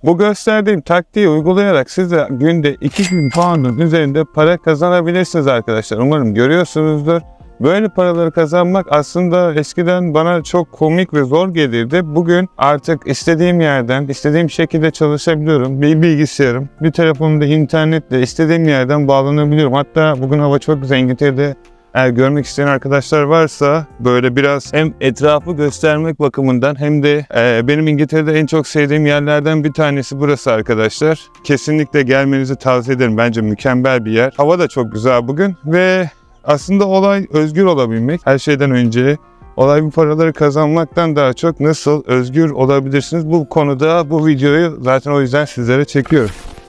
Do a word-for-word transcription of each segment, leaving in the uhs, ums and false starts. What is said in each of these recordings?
Bu gösterdiğim taktiği uygulayarak siz de günde iki bin pound'un üzerinde para kazanabilirsiniz arkadaşlar. Umarım görüyorsunuzdur. Böyle paraları kazanmak aslında eskiden bana çok komik ve zor gelirdi. Bugün artık istediğim yerden, istediğim şekilde çalışabiliyorum. Bir bilgisayarım, bir telefonumda internetle istediğim yerden bağlanabiliyorum. Hatta bugün hava çok güzel. İngiltere'de eğer görmek isteyen arkadaşlar varsa böyle biraz hem etrafı göstermek bakımından hem de e, benim İngiltere'de en çok sevdiğim yerlerden bir tanesi burası arkadaşlar. Kesinlikle gelmenizi tavsiye ederim. Bence mükemmel bir yer. Hava da çok güzel bugün ve aslında olay özgür olabilmek. Her şeyden önce olay bu paraları kazanmaktan daha çok nasıl özgür olabilirsiniz? Bu konuda bu videoyu zaten o yüzden sizlere çekiyorum.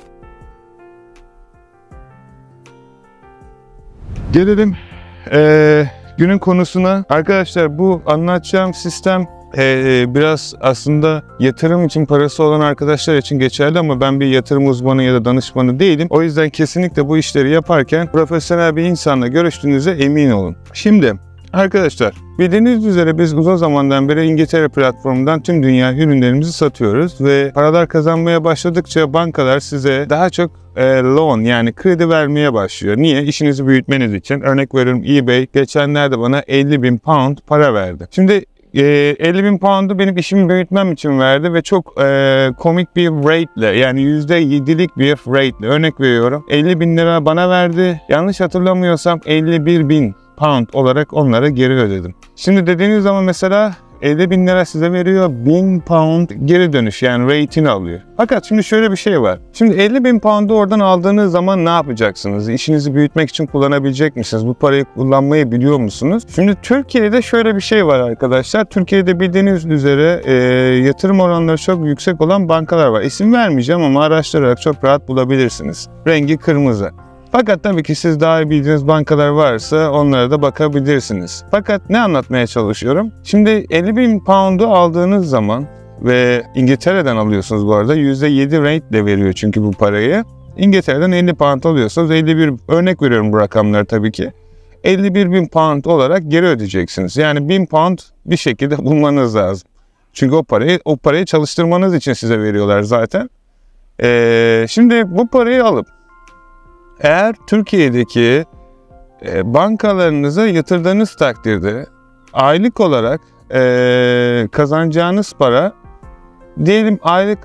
Gelelim Ee, günün konusuna. Arkadaşlar bu anlatacağım sistem e, biraz aslında yatırım için parası olan arkadaşlar için geçerli ama ben bir yatırım uzmanı ya da danışmanı değilim. O yüzden kesinlikle bu işleri yaparken profesyonel bir insanla görüştüğünüze emin olun. Şimdi arkadaşlar bildiğiniz üzere biz uzun zamandan beri İngiltere platformundan tüm dünya ürünlerimizi satıyoruz ve paralar kazanmaya başladıkça bankalar size daha çok e, loan yani kredi vermeye başlıyor. Niye? İşinizi büyütmeniz için. Örnek veriyorum, eBay geçenlerde bana elli bin pound para verdi. Şimdi e, elli bin pound'u benim işimi büyütmem için verdi ve çok e, komik bir rate ile yani yüzde yedilik bir rate ile, örnek veriyorum, elli bin lira bana verdi. Yanlış hatırlamıyorsam elli bir bin pound olarak onlara geri ödedim. Şimdi dediğiniz zaman mesela elli bin lira size veriyor, bin pound geri dönüş yani rate'ini alıyor. Fakat şimdi şöyle bir şey var. Şimdi elli bin pound'u oradan aldığınız zaman ne yapacaksınız? İşinizi büyütmek için kullanabilecek misiniz? Bu parayı kullanmayı biliyor musunuz? Şimdi Türkiye'de şöyle bir şey var arkadaşlar. Türkiye'de bildiğiniz üzere e, yatırım oranları çok yüksek olan bankalar var. İsim vermeyeceğim ama araştırarak çok rahat bulabilirsiniz. Rengi kırmızı. Fakat tabii ki siz daha iyi bildiğiniz bankalar varsa onlara da bakabilirsiniz. Fakat ne anlatmaya çalışıyorum? Şimdi elli bin pound'u aldığınız zaman ve İngiltere'den alıyorsunuz bu arada, yüzde yedi rate ile veriyor çünkü bu parayı. İngiltere'den elli pound alıyorsanız elli bir, örnek veriyorum bu rakamları tabii ki, elli bir bin pound olarak geri ödeyeceksiniz. Yani bin pound bir şekilde bulmanız lazım. Çünkü o parayı o parayı çalıştırmanız için size veriyorlar zaten. Ee, şimdi bu parayı alıp eğer Türkiye'deki e, bankalarınıza yatırdığınız takdirde aylık olarak e, kazanacağınız para diyelim aylık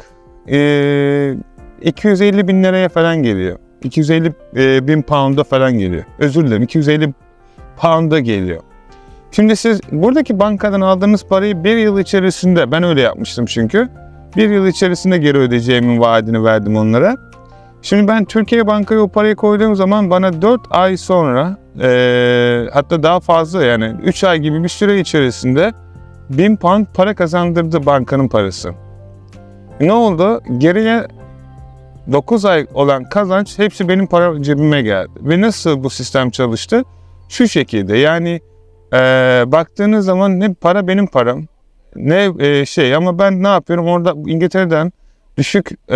e, iki yüz elli bin liraya falan geliyor. iki yüz elli e, bin pound'a falan geliyor. Özür dilerim, iki yüz elli pound'a geliyor. Şimdi siz buradaki bankadan aldığınız parayı bir yıl içerisinde, ben öyle yapmıştım çünkü, bir yıl içerisinde geri ödeyeceğimin vaadini verdim onlara. Şimdi ben Türkiye Banka'ya o parayı koyduğum zaman bana dört ay sonra e, hatta daha fazla yani üç ay gibi bir süre içerisinde bin pound para kazandırdı bankanın parası. Ne oldu? Geriye dokuz ay olan kazanç hepsi benim para cebime geldi. Ve nasıl bu sistem çalıştı? Şu şekilde yani e, baktığınız zaman ne para benim param ne e, şey ama ben ne yapıyorum orada İngiltere'den düşük e,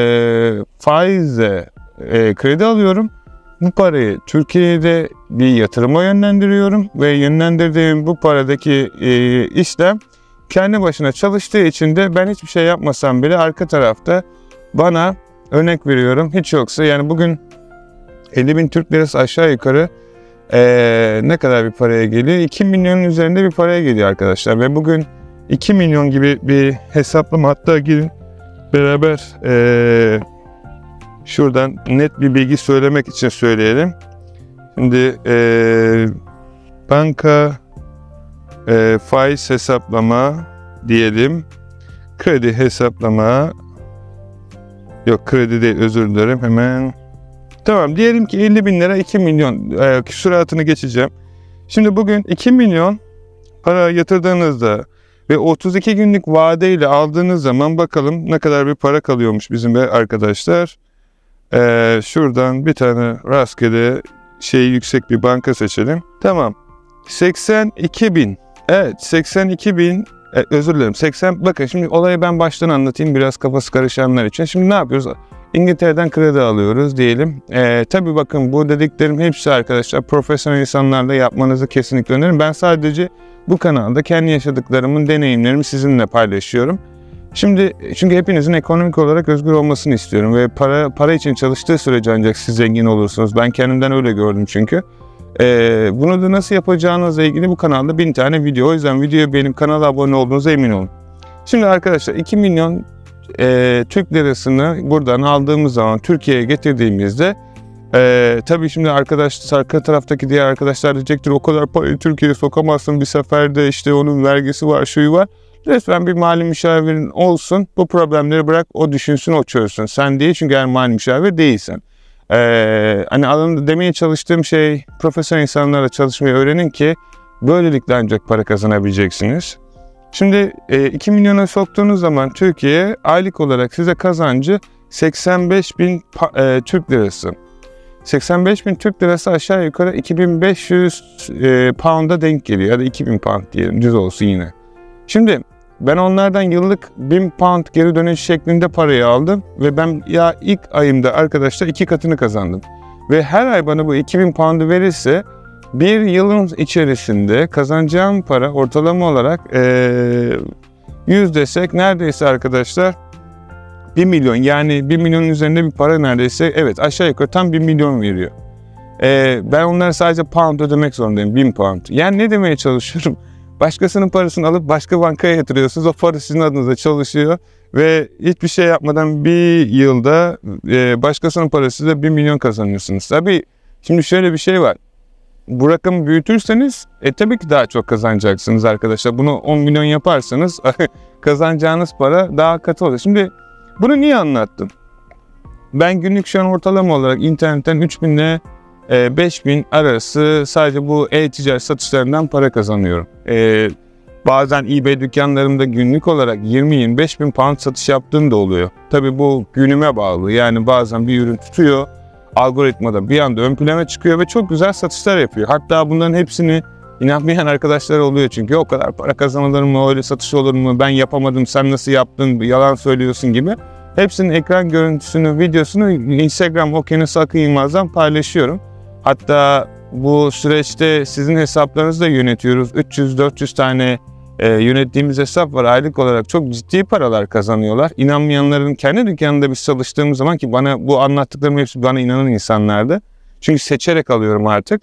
faizle e, kredi alıyorum. Bu parayı Türkiye'de bir yatırıma yönlendiriyorum ve yönlendirdiğim bu paradaki e, işlem kendi başına çalıştığı için de ben hiçbir şey yapmasam bile arka tarafta bana, örnek veriyorum, hiç yoksa yani bugün elli bin Türk lirası aşağı yukarı e, ne kadar bir paraya geliyor? iki milyonun üzerinde bir paraya geliyor arkadaşlar ve bugün iki milyon gibi bir hesaplama, hatta girin beraber e, şuradan net bir bilgi söylemek için söyleyelim. Şimdi e, banka e, faiz hesaplama diyelim. Kredi hesaplama. Yok, kredi değil, özür dilerim, hemen. Tamam, diyelim ki elli bin lira iki milyon e, küsuratını geçeceğim. Şimdi bugün iki milyon para yatırdığınızda ve otuz iki günlük vadeyle aldığınız zaman bakalım ne kadar bir para kalıyormuş bizim arkadaşlar. Ee, şuradan bir tane rastgele şey yüksek bir banka seçelim. Tamam. seksen iki bin. Evet, seksen iki bin. E, özür dilerim. seksen. Bakın şimdi olayı ben baştan anlatayım biraz kafası karışanlar için. Şimdi ne yapıyoruz? İngiltere'den kredi alıyoruz diyelim. Ee, tabii bakın bu dediklerim hepsi arkadaşlar profesyonel insanlarla yapmanızı kesinlikle öneririm. Ben sadece bu kanalda kendi yaşadıklarımın deneyimlerimi sizinle paylaşıyorum. Şimdi çünkü hepinizin ekonomik olarak özgür olmasını istiyorum ve para para için çalıştığı sürece ancak siz zengin olursunuz. Ben kendimden öyle gördüm çünkü. Ee, bunu da nasıl yapacağınızla ilgili bu kanalda bin tane video. O yüzden videoya benim kanala abone olduğunuza emin olun. Şimdi arkadaşlar iki milyon e, Türk lirasını buradan aldığımız zaman Türkiye'ye getirdiğimizde e, tabii şimdi arkadaş, arka taraftaki diğer arkadaşlar diyecektir o kadar parayı Türkiye'ye sokamazsın bir seferde, işte onun vergisi var, şuyu var. Resmen bir mali müşavirin olsun, bu problemleri bırak, o düşünsün, o çözsün. Sen değil, çünkü eğer mali müşavir değilsen. Ee, hani alanında demeye çalıştığım şey, profesyonel insanlarla çalışmayı öğrenin ki böylelikle ancak para kazanabileceksiniz. Şimdi e, iki milyona soktuğunuz zaman Türkiye aylık olarak size kazancı seksen beş bin e, Türk lirası. seksen beş bin Türk lirası aşağı yukarı iki bin beş yüz e, pound'a denk geliyor. Ya da iki bin pound diyelim, düz olsun yine. Şimdi ben onlardan yıllık bin pound geri dönüş şeklinde parayı aldım ve ben ya ilk ayımda arkadaşlar iki katını kazandım. Ve her ay bana bu iki bin pound'u verirse bir yılın içerisinde kazanacağım para ortalama olarak ee, yüz desek neredeyse arkadaşlar bir milyon, yani bir milyonun üzerinde bir para neredeyse, evet aşağı yukarı tam bir milyon veriyor. Ee, ben onlara sadece pound ödemek zorundayım, bin pound. Yani ne demeye çalışıyorum? Başkasının parasını alıp başka bankaya yatırıyorsunuz. O para sizin adınıza çalışıyor ve hiçbir şey yapmadan bir yılda e, başkasının parasıyla bir milyon kazanıyorsunuz. Tabii şimdi şöyle bir şey var. Bu rakamı büyütürseniz e, tabii ki daha çok kazanacaksınız arkadaşlar. Bunu on milyon yaparsanız kazanacağınız para daha katı olur. Şimdi bunu niye anlattım? Ben günlük şu an ortalama olarak internetten üç bin ile beş bin arası sadece bu e-ticaret satışlarından para kazanıyorum. Ee, bazen eBay dükkanlarımda günlük olarak yirmi yirmi beş bin pound satış yaptığım da oluyor. Tabii bu günüme bağlı. Yani bazen bir ürün tutuyor, algoritmada bir anda ön plana çıkıyor ve çok güzel satışlar yapıyor. Hatta bunların hepsini inanmayan arkadaşlar oluyor, çünkü o kadar para kazanılır mı, öyle satış olur mu, ben yapamadım, sen nasıl yaptın, yalan söylüyorsun gibi. Hepsinin ekran görüntüsünü, videosunu Instagram Okyanus Akın Yılmaz'dan paylaşıyorum. Hatta bu süreçte sizin hesaplarınızı da yönetiyoruz. üç yüz dört yüz tane e, yönettiğimiz hesap var. Aylık olarak çok ciddi paralar kazanıyorlar. İnanmayanların kendi dükkanında biz çalıştığımız zaman, ki bana bu anlattıklarım hepsi bana inanan insanlardı. Çünkü seçerek alıyorum artık.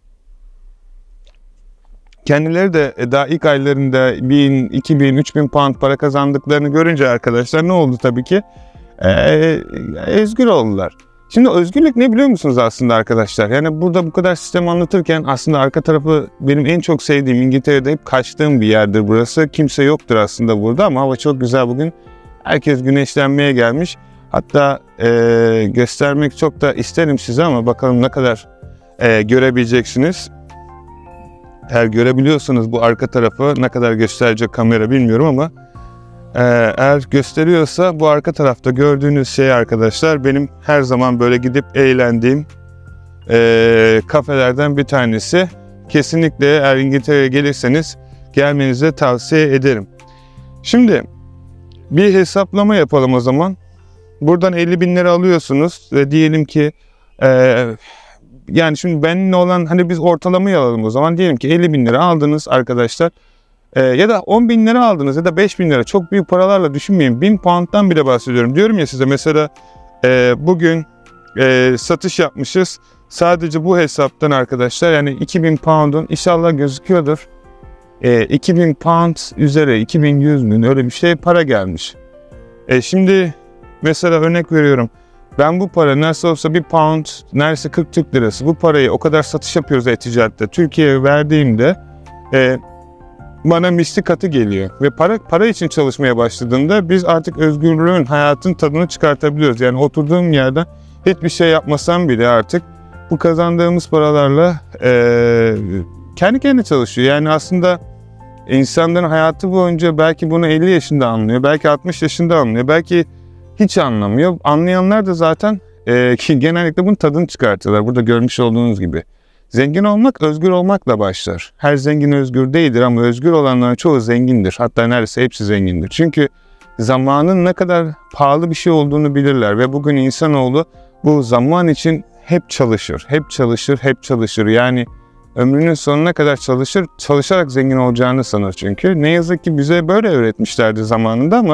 Kendileri de daha ilk aylarında bin, iki bin, üç bin pound para kazandıklarını görünce arkadaşlar ne oldu tabii ki? Ee, özgür oldular. Şimdi özgürlük ne biliyor musunuz aslında arkadaşlar? Yani burada bu kadar sistem anlatırken aslında arka tarafı benim en çok sevdiğim, İngiltere'de hep kaçtığım bir yerdir burası. Kimse yoktur aslında burada ama hava çok güzel bugün. Herkes güneşlenmeye gelmiş. Hatta e, göstermek çok da isterim size ama bakalım ne kadar e, görebileceksiniz. Eğer görebiliyorsanız bu arka tarafı ne kadar gösterecek kamera bilmiyorum ama eğer gösteriyorsa bu arka tarafta gördüğünüz şey arkadaşlar benim her zaman böyle gidip eğlendiğim e, kafelerden bir tanesi. Kesinlikle eğer İngiltere'ye gelirseniz gelmenizi tavsiye ederim. Şimdi bir hesaplama yapalım o zaman. Buradan elli bin lira alıyorsunuz ve diyelim ki e, yani şimdi benimle olan, hani biz ortalamayı alalım o zaman. Diyelim ki elli bin lira aldınız arkadaşlar. Ee, ya da on bin lira aldınız ya da beş bin lira. Çok büyük paralarla düşünmeyin. bin pound'dan bile bahsediyorum. Diyorum ya size mesela e, bugün e, satış yapmışız. Sadece bu hesaptan arkadaşlar, yani iki bin pound'un inşallah gözüküyordur. E, iki bin pound üzeri iki bin yüz bin öyle bir şey para gelmiş. E, şimdi mesela örnek veriyorum. Ben bu para nasıl olsa bir pound neredeyse kırk Türk lirası. Bu parayı o kadar satış yapıyoruz e-ticarette. Türkiye'ye verdiğimde e, bana misli katı geliyor. Ve para para için çalışmaya başladığımda biz artık özgürlüğün, hayatın tadını çıkartabiliyoruz. Yani oturduğum yerden hiçbir şey yapmasam bile artık bu kazandığımız paralarla e, kendi kendine çalışıyor. Yani aslında insanların hayatı boyunca belki bunu elli yaşında anlıyor, belki altmış yaşında anlıyor, belki hiç anlamıyor. Anlayanlar da zaten e, ki genellikle bunun tadını çıkartıyorlar. Burada görmüş olduğunuz gibi. Zengin olmak özgür olmakla başlar. Her zengin özgür değildir ama özgür olanların çoğu zengindir. Hatta neredeyse hepsi zengindir. Çünkü zamanın ne kadar pahalı bir şey olduğunu bilirler ve bugün insanoğlu bu zaman için hep çalışır, hep çalışır, hep çalışır. Yani ömrünün sonuna kadar çalışır, çalışarak zengin olacağını sanır çünkü. Ne yazık ki bize böyle öğretmişlerdi zamanında ama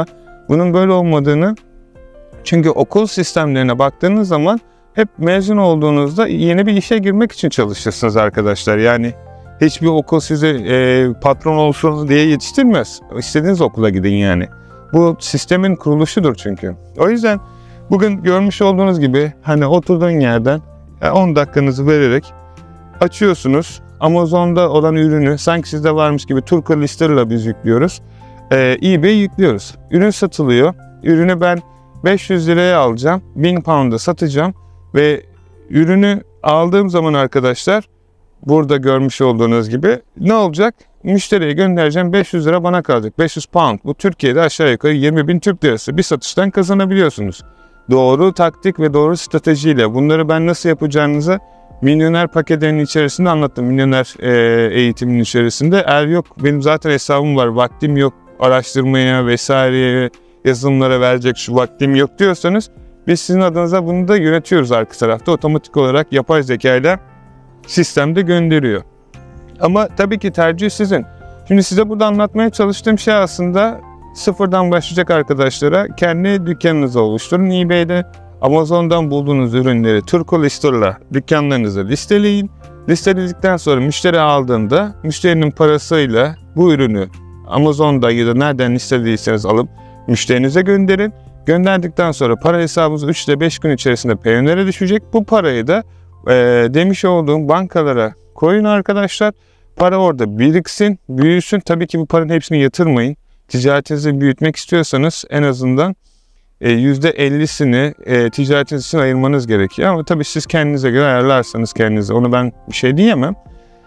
Bunun böyle olmadığını, çünkü okul sistemlerine baktığınız zaman hep mezun olduğunuzda yeni bir işe girmek için çalışırsınız arkadaşlar. Yani hiçbir okul size e, patron olsun diye yetiştirmez. İstediğiniz okula gidin yani. Bu sistemin kuruluşudur çünkü. O yüzden bugün görmüş olduğunuz gibi hani oturduğun yerden on dakikanızı vererek açıyorsunuz. Amazon'da olan ürünü sanki sizde varmış gibi Turko listelerle biz yüklüyoruz. Ee, eBay'e yüklüyoruz. Ürün satılıyor. Ürünü ben beş yüz liraya alacağım. bin pound'a satacağım. Ve ürünü aldığım zaman arkadaşlar burada görmüş olduğunuz gibi ne olacak? Müşteriye göndereceğim, beş yüz lira bana kalacak. beş yüz pound. Bu Türkiye'de aşağı yukarı yirmi bin Türk lirası bir satıştan kazanabiliyorsunuz. Doğru taktik ve doğru stratejiyle bunları ben nasıl yapacağınızı Milyoner paketinin içerisinde anlattım. Milyoner e, eğitimin içerisinde. Eğer yok benim zaten hesabım var, vaktim yok araştırmaya vesaireye, yazılımlara verecek şu vaktim yok diyorsanız biz sizin adınıza bunu da yönetiyoruz arka tarafta. Otomatik olarak yapay zeka ile sistemde gönderiyor. Ama tabii ki tercih sizin. Şimdi size burada anlatmaya çalıştığım şey aslında sıfırdan başlayacak arkadaşlara kendi dükkanınızı oluşturun. eBay'de Amazon'dan bulduğunuz ürünleri Turko listelerle dükkanlarınızı listeleyin. Listeledikten sonra müşteri aldığında müşterinin parasıyla bu ürünü Amazon'da ya da nereden listelediyseniz alıp müşterinize gönderin. Gönderdikten sonra para hesabınız üç ile beş gün içerisinde Payoneer'e düşecek. Bu parayı da e, demiş olduğum bankalara koyun arkadaşlar. Para orada biriksin, büyüsün. Tabii ki bu paranın hepsini yatırmayın. Ticaretinizi büyütmek istiyorsanız en azından yüzde ellisini e, ticaretiniz için ayırmanız gerekiyor. Ama tabii siz kendinize göre ayarlarsanız kendinize, onu ben bir şey diyemem.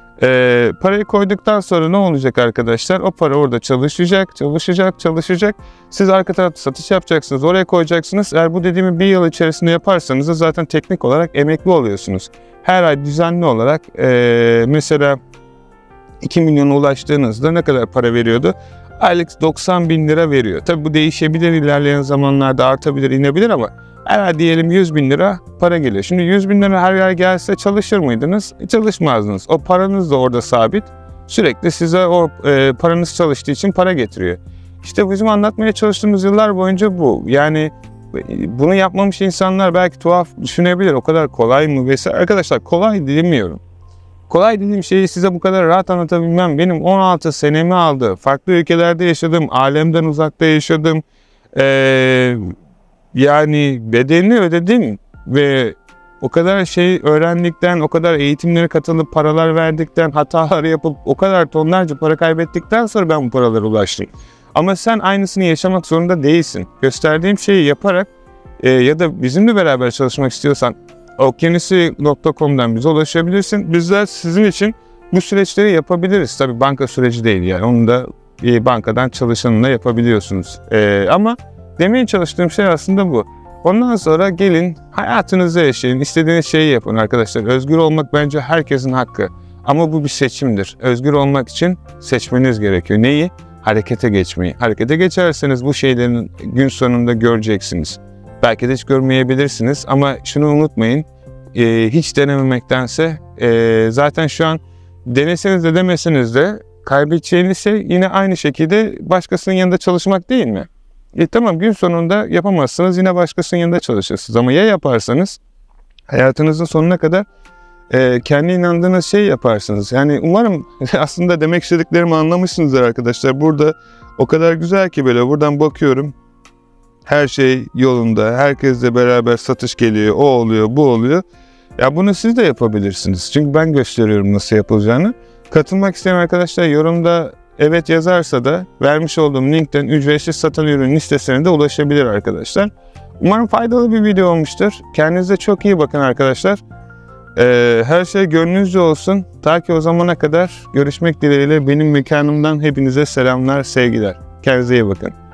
E, parayı koyduktan sonra ne olacak arkadaşlar? O para orada çalışacak, çalışacak, çalışacak. Siz arka tarafta satış yapacaksınız, oraya koyacaksınız. Eğer bu dediğimi bir yıl içerisinde yaparsanız da zaten teknik olarak emekli oluyorsunuz. Her ay düzenli olarak e, mesela iki milyona ulaştığınızda ne kadar para veriyordu? Aylık doksan bin lira veriyor. Tabi bu değişebilir, ilerleyen zamanlarda artabilir, inebilir ama her ay diyelim yüz bin lira para geliyor. Şimdi yüz bin lira her ay gelse çalışır mıydınız? E, çalışmazdınız. O paranız da orada sabit. Sürekli size o e, paranız çalıştığı için para getiriyor. İşte bizim anlatmaya çalıştığımız yıllar boyunca bu. Yani bunu yapmamış insanlar belki tuhaf düşünebilir. O kadar kolay mı vesaire. Arkadaşlar kolay demiyorum. Kolay dediğim şeyi size bu kadar rahat anlatabilmem benim on altı senemi aldı. Farklı ülkelerde yaşadım, alemden uzakta yaşadım. Ee, yani bedelini ödedim ve o kadar şey öğrendikten, o kadar eğitimlere katılıp paralar verdikten, hatalar yapıp o kadar tonlarca para kaybettikten sonra ben bu paralara ulaştım. Ama sen aynısını yaşamak zorunda değilsin. Gösterdiğim şeyi yaparak e, ya da bizimle beraber çalışmak istiyorsan okyanusi nokta com'dan bize ulaşabilirsin. Bizler sizin için bu süreçleri yapabiliriz. Tabii banka süreci değil yani. Onu da bir bankadan çalışanla yapabiliyorsunuz. Ee, ama demeye çalıştığım şey aslında bu. Ondan sonra gelin hayatınızı yaşayın. İstediğiniz şeyi yapın arkadaşlar. Özgür olmak bence herkesin hakkı. Ama bu bir seçimdir. Özgür olmak için seçmeniz gerekiyor. Neyi? Harekete geçmeyi. Harekete geçerseniz bu şeylerin gün sonunda göreceksiniz. Belki de hiç görmeyebilirsiniz ama şunu unutmayın, e, hiç denememektense e, zaten şu an deneseniz de demeseniz de kaybedeceğiniz şey yine aynı şekilde başkasının yanında çalışmak değil mi? E, tamam gün sonunda yapamazsınız, yine başkasının yanında çalışırsınız ama ya yaparsanız hayatınızın sonuna kadar e, kendi inandığınız şey yaparsınız. Yani umarım aslında demek istediklerimi anlamışsınızdır arkadaşlar. Burada o kadar güzel ki böyle buradan bakıyorum. Her şey yolunda, herkesle beraber satış geliyor, o oluyor, bu oluyor. Ya bunu siz de yapabilirsiniz. Çünkü ben gösteriyorum nasıl yapılacağını. Katılmak isteyen arkadaşlar yorumda evet yazarsa da vermiş olduğum linkten ücretsiz satan ürün listesine de ulaşabilir arkadaşlar. Umarım faydalı bir video olmuştur. Kendinize çok iyi bakın arkadaşlar. Ee, her şey gönlünüzce olsun. Ta ki o zamana kadar görüşmek dileğiyle benim mekanımdan hepinize selamlar, sevgiler. Kendinize iyi bakın.